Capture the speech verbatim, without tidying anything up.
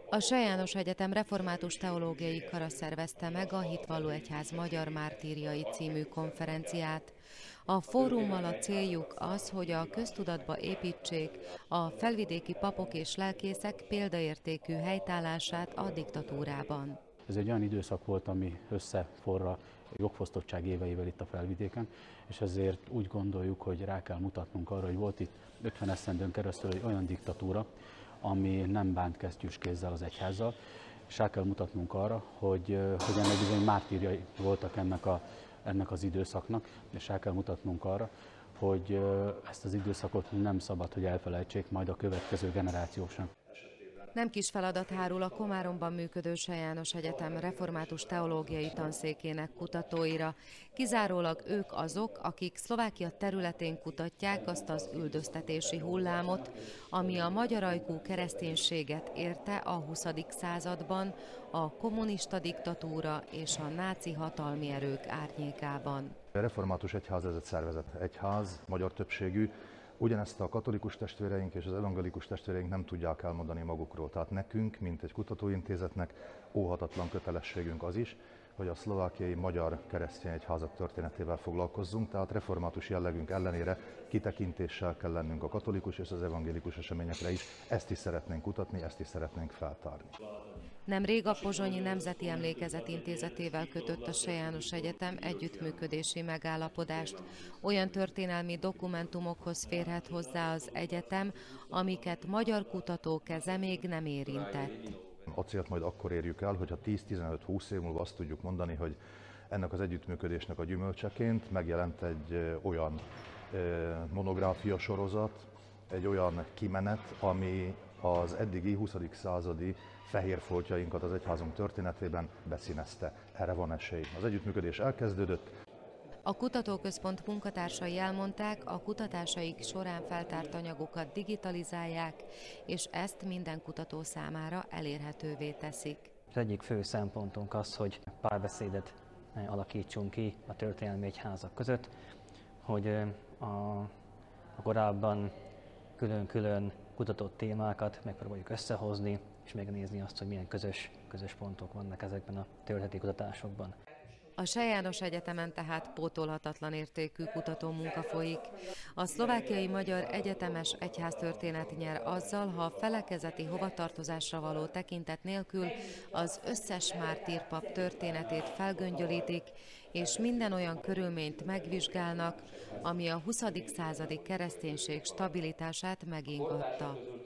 A Se János Egyetem Református Teológiai Kara szervezte meg a Hitvalló Egyház Magyar Mártírjai című konferenciát. A fórummal a céljuk az, hogy a köztudatba építsék a felvidéki papok és lelkészek példaértékű helytállását a diktatúrában. Ez egy olyan időszak volt, ami összeforra jogfosztottság éveivel itt a felvidéken, és ezért úgy gondoljuk, hogy rá kell mutatnunk arra, hogy volt itt ötven esztendőn keresztül egy olyan diktatúra, ami nem bánt kesztyűs kézzel az egyházzal, és rá kell mutatnunk arra, hogy, hogy ennek bizony mártírjai voltak ennek, a, ennek az időszaknak, és rá kell mutatnunk arra, hogy ezt az időszakot nem szabad, hogy elfelejtsék majd a következő generációk sem. Nem kis feladat hárul a Komáromban működő Se János Egyetem Református Teológiai Tanszékének kutatóira. Kizárólag ők azok, akik Szlovákia területén kutatják azt az üldöztetési hullámot, ami a magyarajkú kereszténységet érte a huszadik században, a kommunista diktatúra és a náci hatalmi erők árnyékában. A Református Egyház ez egy szervezett egyház, magyar többségű. Ugyanezt a katolikus testvéreink és az evangelikus testvéreink nem tudják elmondani magukról. Tehát nekünk, mint egy kutatóintézetnek óhatatlan kötelességünk az is, hogy a szlovákiai magyar keresztény egyházak történetével foglalkozzunk, tehát református jellegünk ellenére kitekintéssel kell lennünk a katolikus és az evangelikus eseményekre is. Ezt is szeretnénk kutatni, ezt is szeretnénk feltárni. Nemrég a Pozsonyi Nemzeti Emlékezet Intézetével kötött a Se János Egyetem együttműködési megállapodást. Olyan történelmi dokumentumokhoz férhet hozzá az egyetem, amiket magyar kutató keze még nem érintett. A célt majd akkor érjük el, hogyha tíz-tizenöt-húsz év múlva azt tudjuk mondani, hogy ennek az együttműködésnek a gyümölcseként megjelent egy olyan monográfia sorozat, egy olyan kimenet, ami az eddigi huszadik századi fehér foltjainkat az egyházunk történetében beszínezte. Erre van esély. Az együttműködés elkezdődött. A kutatóközpont munkatársai elmondták, a kutatásaik során feltárt anyagokat digitalizálják, és ezt minden kutató számára elérhetővé teszik. Az egyik fő szempontunk az, hogy párbeszédet alakítsunk ki a történelmi egyházak között, hogy a, a korábban külön-külön kutatott témákat megpróbáljuk összehozni, és megnézni azt, hogy milyen közös, közös pontok vannak ezekben a történeti kutatásokban. A Se János Egyetemen tehát pótolhatatlan értékű kutatómunka folyik. A Szlovákiai Magyar Egyetemes Egyháztörténet nyer azzal, ha a felekezeti hovatartozásra való tekintet nélkül az összes mártírpap történetét felgöngyölítik, és minden olyan körülményt megvizsgálnak, ami a huszadik századi kereszténység stabilitását megingatta.